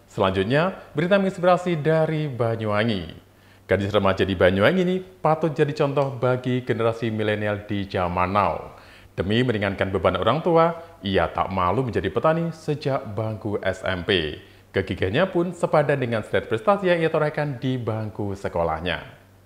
Selanjutnya, berita menginspirasi dari Banyuwangi. Gadis remaja di Banyuwangi ini patut jadi contoh bagi generasi milenial di zaman now. Demi meringankan beban orang tua, ia tak malu menjadi petani sejak bangku SMP. Kegigihannya pun sepadan dengan state prestasi yang ia torehkan di bangku sekolahnya.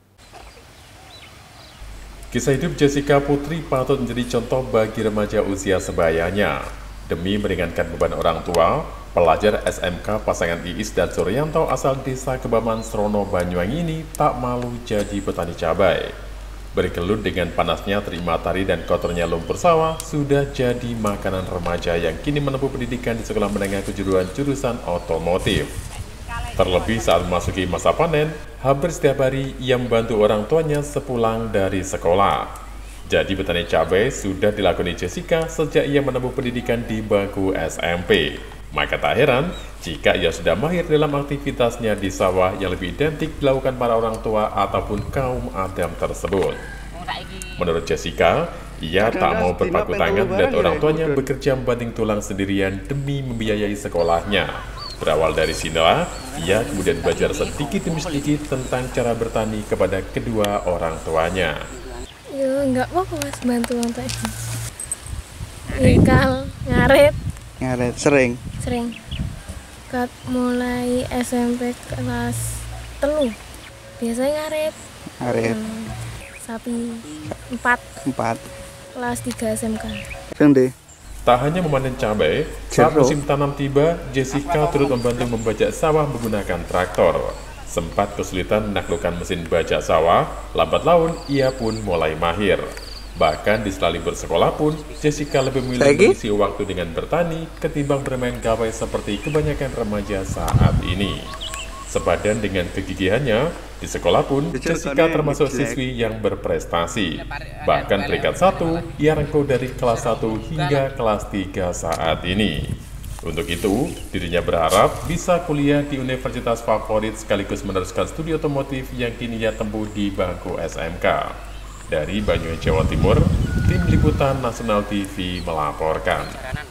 Kisah hidup Jessica Putri patut menjadi contoh bagi remaja usia sebayanya. Demi meringankan beban orang tua, pelajar SMK pasangan Iis dan Suryanto asal desa Kebaman Srono Banyuwangi ini tak malu jadi petani cabai. Bergelut dengan panasnya terik matahari dan kotornya lumpur sawah sudah jadi makanan remaja yang kini menempuh pendidikan di sekolah menengah kejuruan jurusan otomotif. Terlebih saat memasuki masa panen, hampir setiap hari ia membantu orang tuanya sepulang dari sekolah. Jadi petani cabai sudah dilakoni Jessica sejak ia menempuh pendidikan di bangku SMP. Maka tak heran jika ia sudah mahir dalam aktivitasnya di sawah yang lebih identik dilakukan para orang tua ataupun kaum Adam tersebut. Menurut Jessica, ia tak mau berpangku tangan melihat orang tuanya bekerja membanting tulang sendirian demi membiayai sekolahnya. Berawal dari sinilah, ia kemudian belajar sedikit demi sedikit tentang cara bertani kepada kedua orang tuanya. Ya enggak apa-apa mas, bantu orang tua. Ikal, ngarit. Ngarit, sering? Sering. Kat mulai SMP kelas 3, biasanya ngarit. Ngarit. Sapi 4. Kelas 3 SMK. Sende. Tak hanya memanen cabai, saat musim tanam tiba, Jessica turut membantu membajak sawah menggunakan traktor. Sempat kesulitan menaklukkan mesin bajak sawah, lambat laun ia pun mulai mahir. Bahkan di setelah libur sekolah pun, Jessica lebih memilih mengisi waktu dengan bertani ketimbang bermain gawai seperti kebanyakan remaja saat ini. Sepadan dengan kegigihannya, di sekolah pun Jessica termasuk siswi yang berprestasi. Bahkan peringkat 1, ia rangkul dari kelas 1 hingga kelas 3 saat ini. Untuk itu, dirinya berharap bisa kuliah di universitas favorit sekaligus meneruskan studi otomotif yang kini ia tempuh di bangku SMK. Dari Banyuwangi, Jawa Timur, Tim Liputan Nasional TV melaporkan.